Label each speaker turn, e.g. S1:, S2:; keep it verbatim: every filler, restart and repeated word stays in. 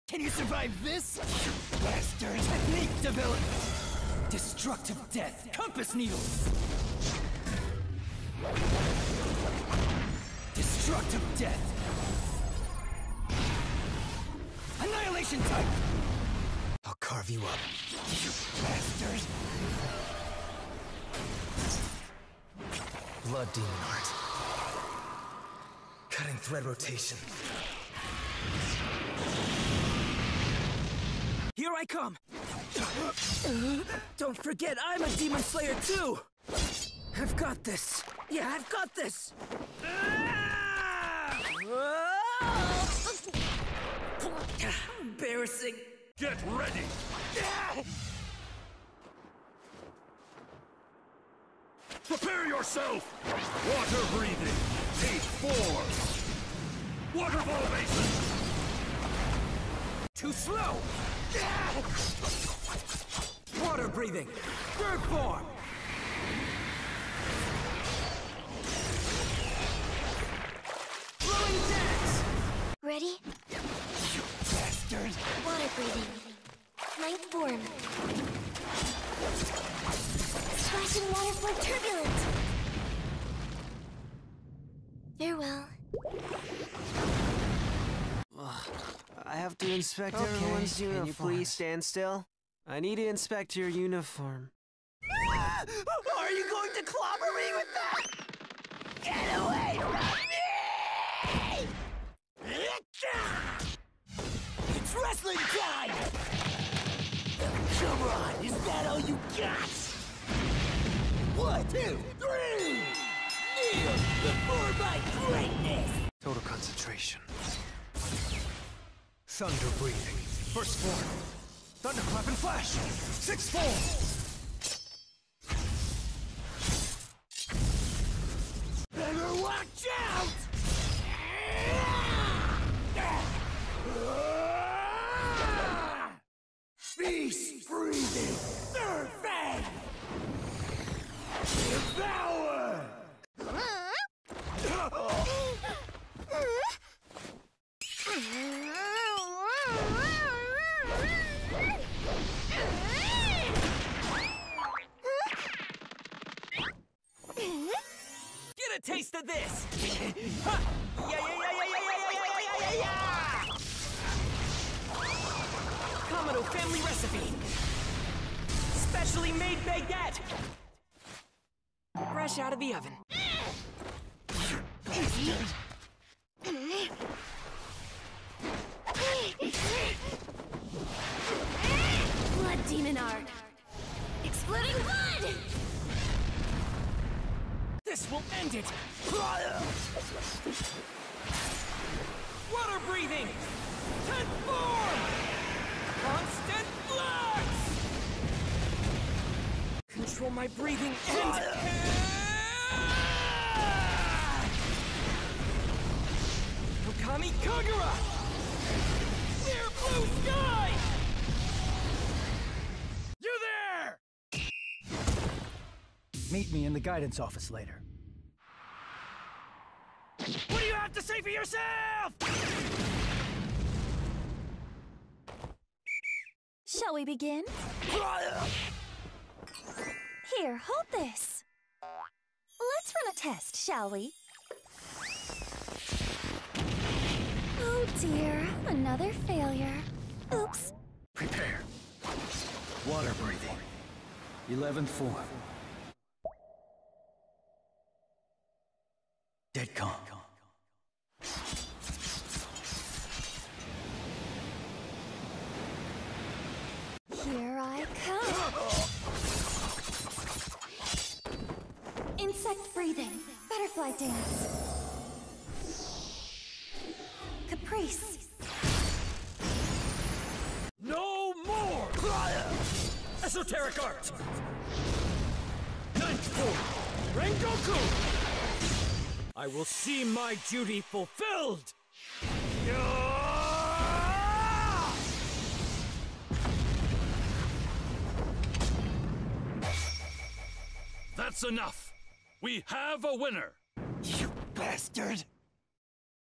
S1: Can you survive this? Bastard! Technique development! Destructive death! Compass needles! Destructive death! Annihilation type! I'll carve you up, you bastard! Blood demon art. Cutting thread rotation. Here I come! Don't forget, I'm a demon slayer too! I've got this! Yeah, I've got this! Embarrassing!
S2: Get ready! Prepare yourself! Water breathing! Eight four! Waterfall basin!
S1: Too slow! Water breathing! Third form! Flowing dance!
S3: Ready?
S1: You bastard!
S3: Water breathing. Ninth form. Splashing water flow turbulent. Farewell.
S4: I have to inspect
S5: Okay,
S4: everyone's uniform. Can you
S5: uniforms.
S4: please stand still? I need to inspect your uniform.
S1: Are you going to clobber me with that? Get away from me! It's wrestling time! Come on, is that all you got? One, two, three! Kneel before my greatness!
S4: Total concentration.
S1: Thunder breathing. First form. Thunderclap and flash. Sixth form. Better watch out! Beast breathing. Third fang. Devour. Get a taste of this! Ha! Yeah, yeah, yeah, yeah, yeah, yeah, yeah, yeah, yeah, yeah! Kamado family recipe! Specially made baguette! Fresh out of the oven.
S3: Blood demon art. Exploding blood!
S1: This will end it! Water breathing! Tenth form! Constant flux! Control my breathing and... Okami Kagura! Clear blue sky! You there! Meet me in the guidance office later. What do you have to say for yourself?
S3: Shall we begin? Here, hold this. Let's run a test, shall we? Oh dear, another failure. Oops.
S1: Prepare. Water breathing. Eleventh form. Dead calm.
S3: Here I come. Insect breathing. Butterfly dance. Caprice.
S2: No more! Esoteric art! Ninth form! Rengoku! I will see my duty fulfilled! That's enough! We have a winner!
S1: You bastard!